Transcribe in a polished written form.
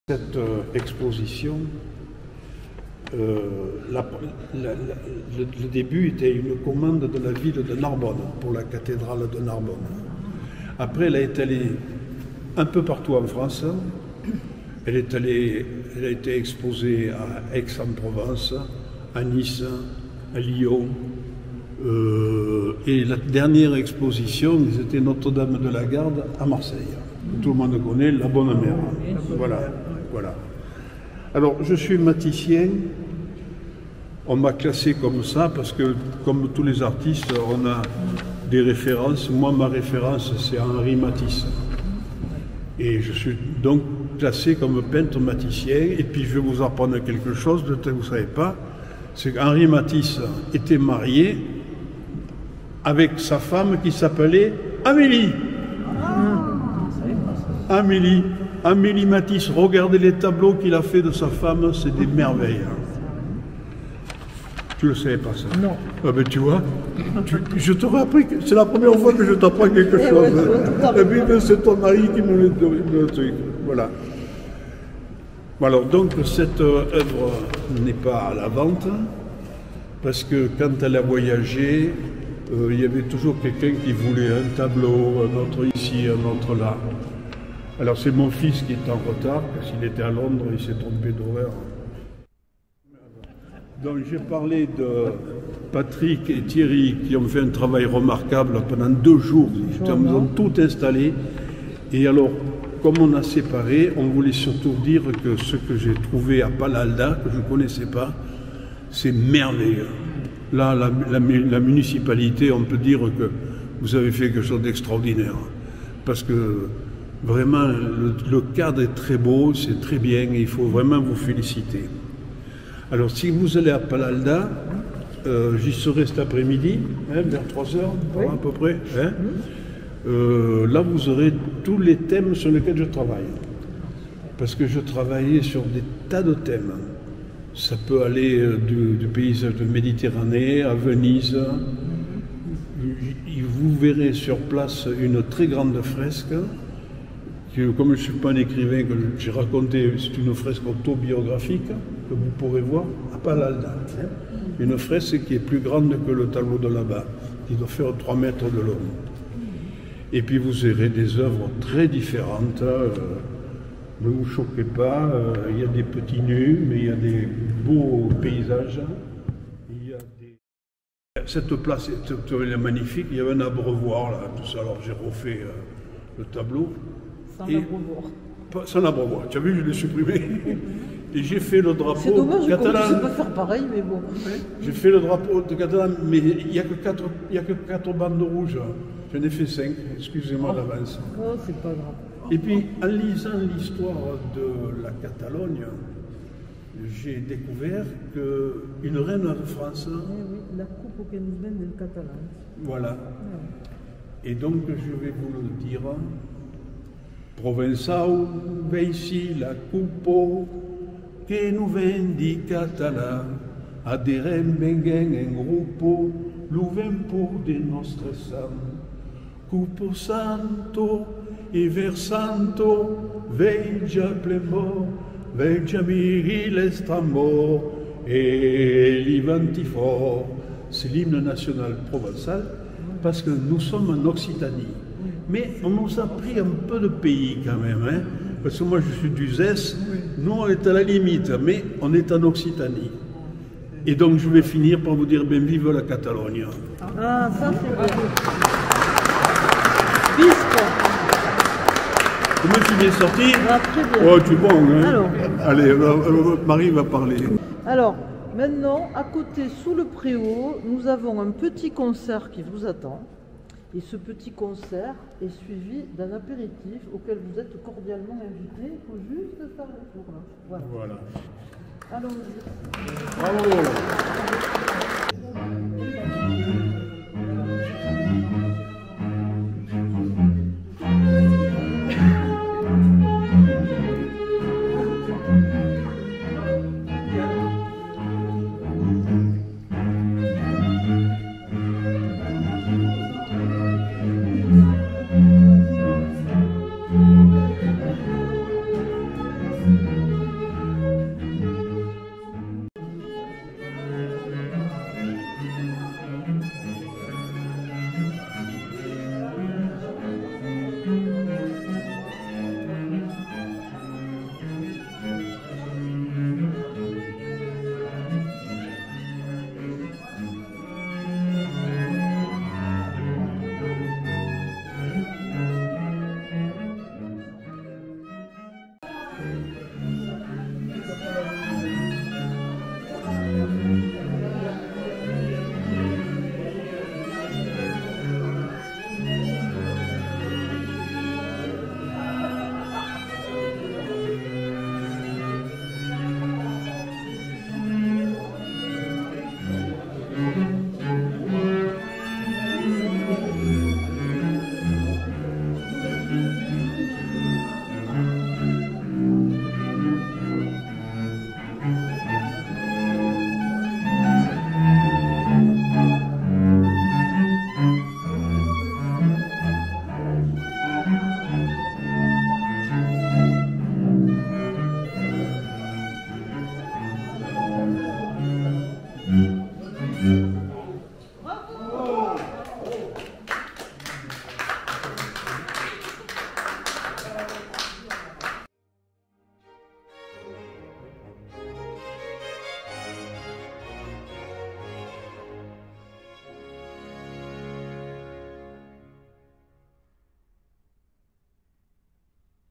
Cette exposition, le début était une commande de la ville de Narbonne, pour la cathédrale de Narbonne. Après, elle est allée un peu partout en France. Elle a été exposée à Aix-en-Provence, à Nice, à Lyon. Et la dernière exposition, c'était Notre-Dame de la Garde à Marseille. Tout le monde connaît, la Bonne Mère. Voilà. Alors, je suis maticien. On m'a classé comme ça parce que, comme tous les artistes, on a des références. Moi, ma référence, c'est Henri Matisse. Et je suis donc classé comme peintre maticien. Et puis, je vais vous apprendre quelque chose, peut-être que vous ne savez pas. C'est qu'Henri Matisse était marié avec sa femme qui s'appelait Amélie. Amélie Matisse, regardez les tableaux qu'il a fait de sa femme, c'est des merveilles. Tu le savais pas ça? Non. Ah ben tu vois, je t'aurais appris, c'est la première fois que je t'apprends quelque chose. Et puis c'est ton mari qui me le truc. Voilà. Alors donc cette œuvre n'est pas à la vente, parce que quand elle a voyagé, il y avait toujours quelqu'un qui voulait un tableau, un autre ici, un autre là. Alors c'est mon fils qui est en retard, parce qu'il était à Londres, il s'est trompé d'horaire. Donc j'ai parlé de Patrick et Thierry qui ont fait un travail remarquable pendant 2 jours. Ils ont tout installé. Et alors, comme on a séparé, on voulait surtout dire que ce que j'ai trouvé à Palalda, que je ne connaissais pas, c'est merveilleux. Là, la municipalité, on peut dire que vous avez fait quelque chose d'extraordinaire. Parce que vraiment, le cadre est très beau, c'est très bien, et il faut vraiment vous féliciter. Alors, si vous allez à Palalda, j'y serai cet après-midi, vers 3 h, oui, à peu près. Là, vous aurez tous les thèmes sur lesquels je travaille. Parce que je travaillais sur des tas de thèmes. Ça peut aller du paysage de Méditerranée à Venise. Vous verrez sur place une très grande fresque. Comme je ne suis pas un écrivain, que j'ai raconté, c'est une fresque autobiographique que vous pourrez voir à Palalda. Une fresque qui est plus grande que le tableau de là-bas, qui doit faire 3 mètres de long. Et puis vous verrez des œuvres très différentes. Ne vous choquez pas, il y a des petits nus, mais il y a des beaux paysages. Cette place est magnifique, il y avait un abreuvoir là, tout ça, alors j'ai refait le tableau. Sans l'abreuvoir. Sans l'abreuvoir, tu as vu, je l'ai supprimé. Et j'ai fait le drapeau catalan. C'est dommage, catalan. Je ne sais pas faire pareil, mais bon. J'ai fait le drapeau de catalan, mais il n'y a que 4 bandes rouges. J'en ai fait 5, excusez-moi d'avance. Oh, c'est pas grave. Et puis, en lisant l'histoire de la Catalogne, j'ai découvert qu'une reine de France... Oui, la coupe que nous mène le catalan. Voilà. Et donc, je vais vous le dire. Provençal, ici la coupe que nous vendi catalan, adherem vengen en gruppo, l'ouvem pour de nostres sang. Cupo santo e versanto, veja plemor, veja miri l'estramor, et l'ivantifor. C'est l'hymne national provençal, parce que nous sommes en Occitanie. Mais on nous a pris un peu de pays quand même, hein, parce que moi je suis du Zès, nous on est à la limite, mais on est en Occitanie. Et donc je vais finir par vous dire, ben vive la Catalogne. Ah, ça c'est beau. Bispo. Comment tu viens sortir? Ah, très bien. Oh, tu es bon, hein? Alors. Allez, Marie va parler. Alors, maintenant, à côté, sous le préau, nous avons un petit concert qui vous attend. Et ce petit concert est suivi d'un apéritif auquel vous êtes cordialement invités. Il faut juste faire le tour là. Voilà. Allons-y. Bravo.